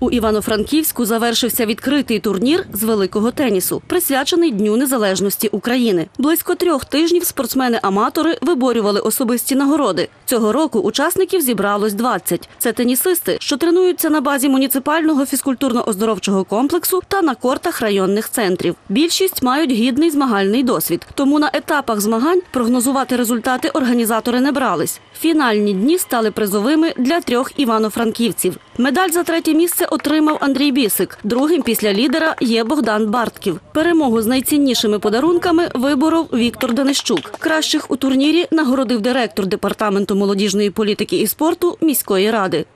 У Івано-Франківську завершився відкритий турнір з великого тенісу, присвячений Дню Незалежності України. Близько 3 тижнів спортсмени-аматори виборювали особисті нагороди. Цього року учасників зібралось 20. Це тенісисти, що тренуються на базі муніципального фізкультурно-оздоровчого комплексу та на кортах районних центрів. Більшість мають гідний змагальний досвід, тому на етапах змагань прогнозувати результати організатори не брались. Фінальні дні стали призовими для 3 івано-франківців. Медаль за 3 місце отримав Андрій Бісик. Другим після лідера є Богдан Бартків. Перемогу з найціннішими подарунками виборов Віктор Данищук. Кращих у турнірі нагородив директор Департаменту молодіжної політики і спорту міської ради.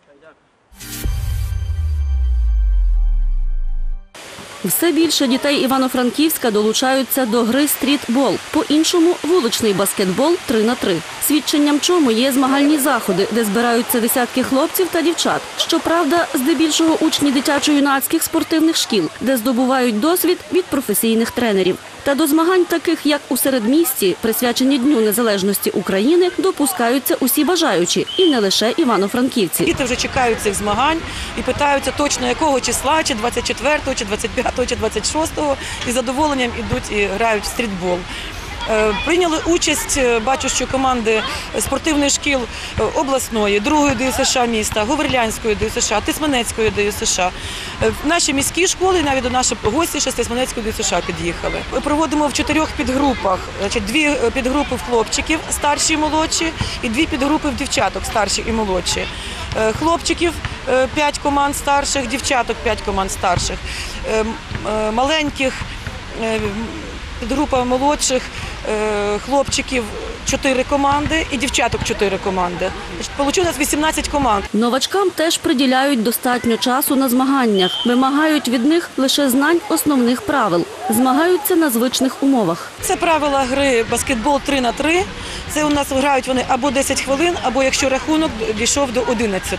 Все більше дітей Івано-Франківська долучаються до гри стрітбол, по-іншому – вуличний баскетбол 3х3. Свідченням чому є змагальні заходи, де збираються десятки хлопців та дівчат. Щоправда, здебільшого учні дитячо-юнацьких спортивних шкіл, де здобувають досвід від професійних тренерів. Та до змагань таких, як у середмісті, присвячені Дню Незалежності України, допускаються усі бажаючі, і не лише івано-франківці. Діти вже чекають цих змагань і питаються точно якого числа, чи 24-го, чи 25-го, чи 26-го, і з задоволенням йдуть і грають в стрітбол. Прийняли участь, бачу, що команди спортивних шкіл обласної, 2-ї ДЮСШ міста, Говерлянської ДЮСШ, Тисменецької ДЮСШ. В наші міські школи, навіть до наших гостей з Тисменецької ДЮСШ під'їхали. Проводимо в 4 підгрупах. 2 підгрупи в хлопчиків, старші і молодші, і 2 підгрупи в дівчаток, старші і молодші. Хлопчиків 5 команд старших, дівчаток 5 команд старших. Маленьких підгрупа молодших хлопчиків 4 команди і дівчаток 4 команди. Получилось у нас 18 команд. Новачкам теж приділяють достатньо часу на змаганнях. Вимагають від них лише знань основних правил. Змагаються на звичних умовах. Це правила гри баскетбол 3х3. Це у нас грають вони або 10 хвилин, або якщо рахунок дійшов до 11.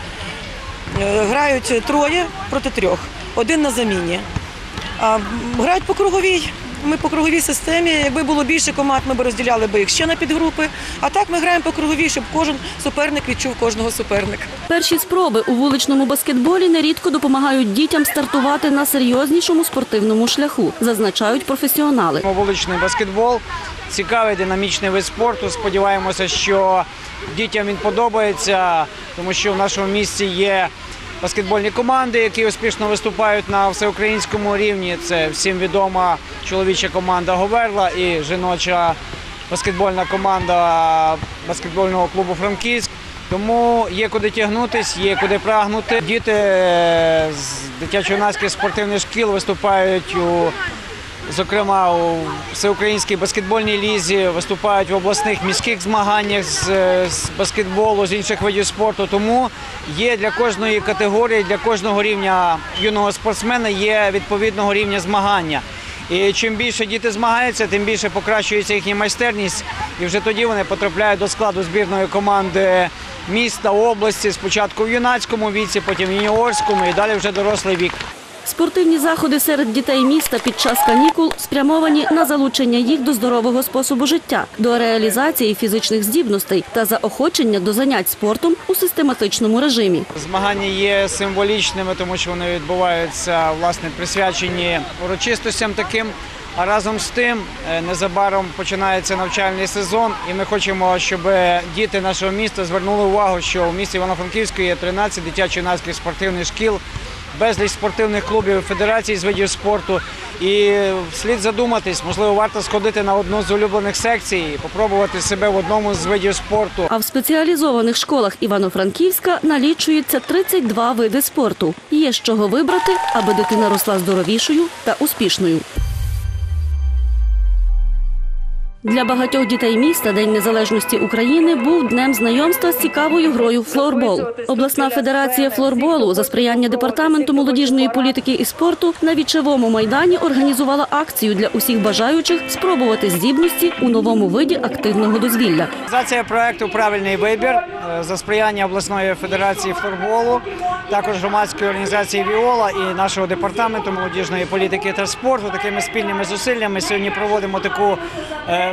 Грають 3 проти 3. 1 на заміні. Грають по круговій. Ми по круговій системі. Якби було більше команд, ми б розділяли їх ще на підгрупи. А так ми граємо по круговій, щоб кожен суперник відчув кожного суперника. Перші спроби у вуличному баскетболі нерідко допомагають дітям стартувати на серйознішому спортивному шляху, зазначають професіонали. Вуличний баскетбол – цікавий, динамічний вид спорту. Сподіваємося, що дітям він подобається, тому що в нашому місті є баскетбольні команди, які успішно виступають на всеукраїнському рівні. Це всім відома чоловіча команда «Говерла» і жіноча баскетбольна команда баскетбольного клубу «Франківськ». Тому є куди тягнутися, є куди прагнути. Діти з дитячо-юнацьких спортивних шкіл виступають зокрема у всеукраїнській баскетбольній лізі, виступають в обласних міських змаганнях з баскетболу, з інших видів спорту. Тому є для кожної категорії, для кожного рівня юного спортсмена є відповідного рівня змагання. І чим більше діти змагаються, тим більше покращується їхня майстерність. І вже тоді вони потрапляють до складу збірної команди міста, області, спочатку в юнацькому віці, потім в юніорському і далі вже дорослий вік. Спортивні заходи серед дітей міста під час канікул спрямовані на залучення їх до здорового способу життя, до реалізації фізичних здібностей та заохочення до занять спортом у систематичному режимі. Змагання є символічними, тому що вони відбуваються, власне, присвячені урочистостям таким. А разом з тим незабаром починається навчальний сезон, і ми хочемо, щоб діти нашого міста звернули увагу, що у місті Івано-Франківську є 13 дитячо-юнацьких спортивних шкіл, безліч спортивних клубів, федерацій з видів спорту. І слід задуматись, можливо, варто сходити на одну з улюблених секцій і спробувати себе в одному з видів спорту. А в спеціалізованих школах Івано-Франківська налічується 32 види спорту. Є з чого вибрати, аби дитина росла здоровішою та успішною. Для багатьох дітей міста День Незалежності України був днем знайомства з цікавою грою флорбол. Обласна федерація флорболу за сприяння Департаменту молодіжної політики і спорту на Вічевому майдані організувала акцію для усіх бажаючих спробувати здібності у новому виді активного дозвілля. Організація проєкту «Правильний вибір» за сприяння обласної федерації флорболу, також громадської організації «Віола» і нашого Департаменту молодіжної політики та спорту. Такими спільними зусиллями сьогодні проводимо таку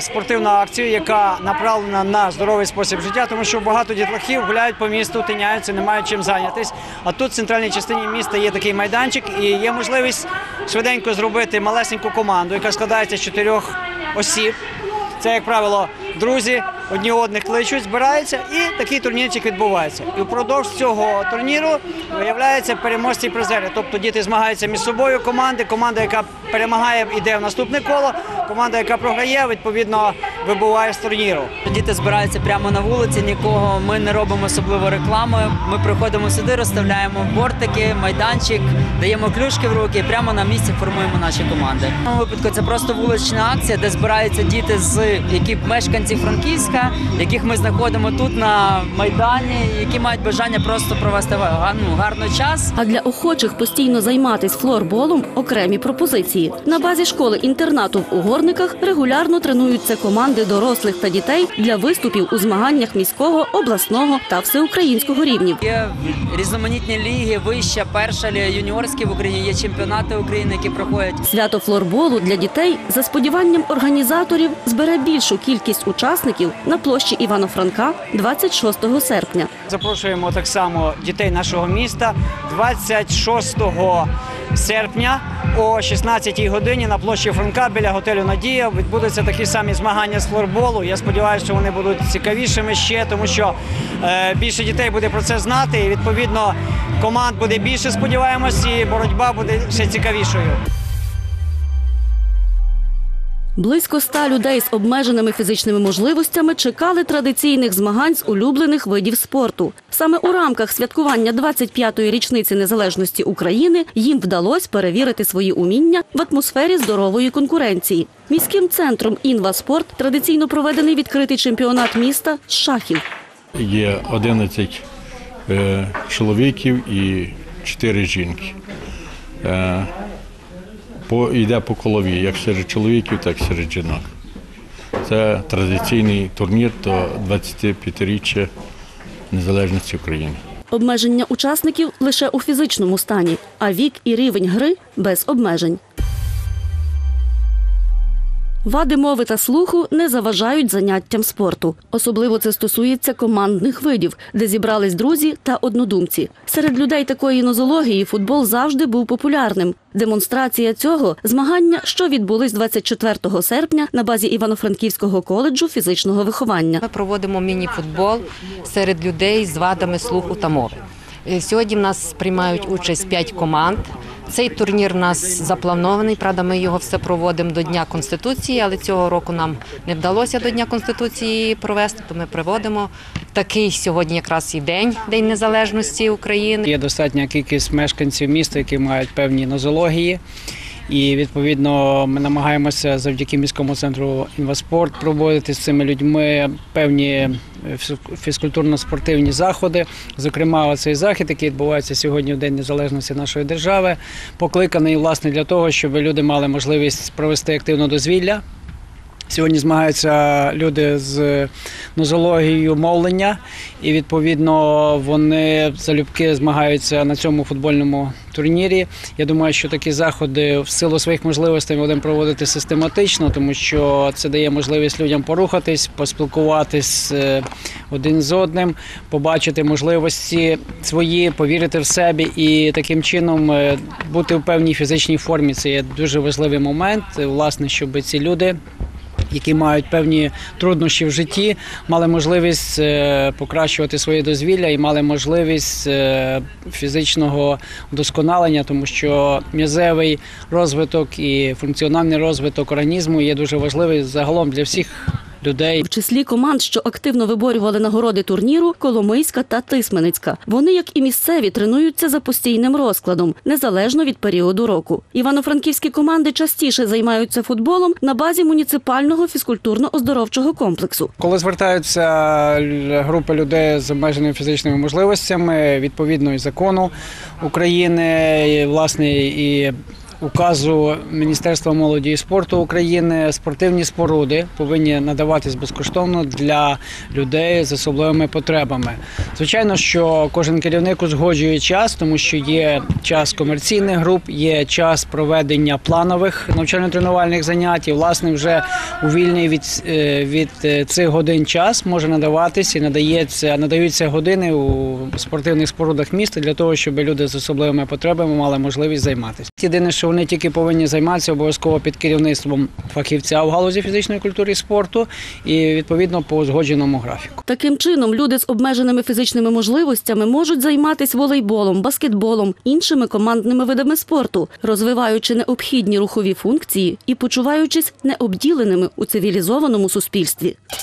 спортивну акцію, яка направлена на здоровий спосіб життя, тому що багато дітлахів гуляють по місту, тиняються, не мають чим зайнятися. А тут в центральній частині міста є такий майданчик і є можливість швиденько зробити малесеньку команду, яка складається з 4 осіб. Це, як правило, друзі, одні одних кличуть, збираються і такий турнірчик відбувається. І впродовж цього турніру виявляються переможці і призери. Тобто діти змагаються між собою, команда, яка перемагає, йде в наступне коло, команда, яка програє, відповідно, вибуває з турніру. Діти збираються прямо на вулиці, нікого ми не робимо особливо реклами. Ми приходимо сюди, розставляємо бортики, майданчик, даємо клюшки в руки і прямо на місці формуємо наші команди. В цьому випадку це просто вулична акція, де збираються діти, які мешканці Франківська, яких ми знаходимо тут на Майдані, які мають бажання просто провести гарний час. А для охочих постійно займатися флорболом окремі пропозиції. На базі школи-інтернату в Угорниках регулярно тренуються команди дорослих та дітей для виступів у змаганнях міського, обласного та всеукраїнського рівнів. Є різноманітні ліги, вища, перша ліга, юніорські в Україні, є чемпіонати України, які проходять. Свято флорболу для дітей, за сподіванням організаторів, збере більшу кількість учасників на площі Івана Франка 26 серпня. Запрошуємо так само дітей нашого міста 26 серпня о 16-й годині на площі Франка біля готелю «Надія» відбудуться такі самі змагання з флорболу. Я сподіваюся, що вони будуть цікавішими ще, тому що більше дітей буде про це знати і, відповідно, команд буде більше, сподіваємось, і боротьба буде ще цікавішою. Близько 100 людей з обмеженими фізичними можливостями чекали традиційних змагань з улюблених видів спорту. Саме у рамках святкування 25-ї річниці незалежності України їм вдалося перевірити свої уміння в атмосфері здорової конкуренції. Міським центром «Інваспорт» традиційно проведений відкритий чемпіонат міста з шахів. Є 11 чоловіків і 4 жінки. Йде по колові, як серед чоловіків, так і серед жінок. Це традиційний турнір до 25-річчя незалежності України. Обмеження учасників лише у фізичному стані, а вік і рівень гри без обмежень. Вади мови та слуху не заважають заняттям спорту. Особливо це стосується командних видів, де зібрались друзі та однодумці. Серед людей такої нозології футбол завжди був популярним. Демонстрація цього – змагання, що відбулись 24 серпня на базі Івано-Франківського коледжу фізичного виховання. Ми проводимо міні-футбол серед людей з вадами слуху та мови. Сьогодні в нас приймають участь 5 команд. Цей турнір у нас запланований, правда, ми його все проводимо до Дня Конституції, але цього року нам не вдалося до Дня Конституції провести, то ми проводимо такий сьогодні якраз і День Незалежності України. Є достатня кількість мешканців міста, які мають певні нозології. І, відповідно, ми намагаємося завдяки міському центру «Інваспорт» проводити з цими людьми певні фізкультурно-спортивні заходи. Зокрема, цей захід, який відбувається сьогодні в День Незалежності нашої держави, покликаний, власне, для того, щоб люди мали можливість провести активне дозвілля. Сьогодні змагаються люди з нозологією мовлення і, відповідно, вони залюбки змагаються на цьому футбольному турнірі. Я думаю, що такі заходи в силу своїх можливостей ми будемо проводити систематично, тому що це дає можливість людям порухатись, поспілкуватись один з одним, побачити можливості свої, повірити в себе і таким чином бути в певній фізичній формі. Це є дуже важливий момент, власне, щоб ці люди, які мають певні труднощі в житті, мали можливість покращувати своє дозвілля і мали можливість фізичного вдосконалення, тому що м'язевий розвиток і функціональний розвиток організму є дуже важливий загалом для всіх людей. В числі команд, що активно виборювали нагороди турніру, Коломийська та Тисменицька. Вони, як і місцеві, тренуються за постійним розкладом, незалежно від періоду року. Івано-франківські команди частіше займаються футболом на базі муніципального фізкультурно-оздоровчого комплексу. Коли звертаються групи людей з обмеженими фізичними можливостями, відповідно і закону України, і, власне, і указу Міністерства молоді і спорту України спортивні споруди повинні надаватись безкоштовно для людей з особливими потребами. Звичайно, що кожен керівник узгоджує час, тому що є час комерційних груп, є час проведення планових навчально-тренувальних занять. І, власне, вже у вільний від цих годин час може надаватись і надаються години у спортивних спорудах міста для того, щоб люди з особливими потребами мали можливість займатися. Єдине, що вони тільки повинні займатися обов'язково під керівництвом фахівця в галузі фізичної культури і спорту і, відповідно, по узгодженому графіку. Таким чином, люди з обмеженими фізичними можливостями можуть займатися волейболом, баскетболом, іншими командними видами спорту, розвиваючи необхідні рухові функції і почуваючись необділеними у цивілізованому суспільстві.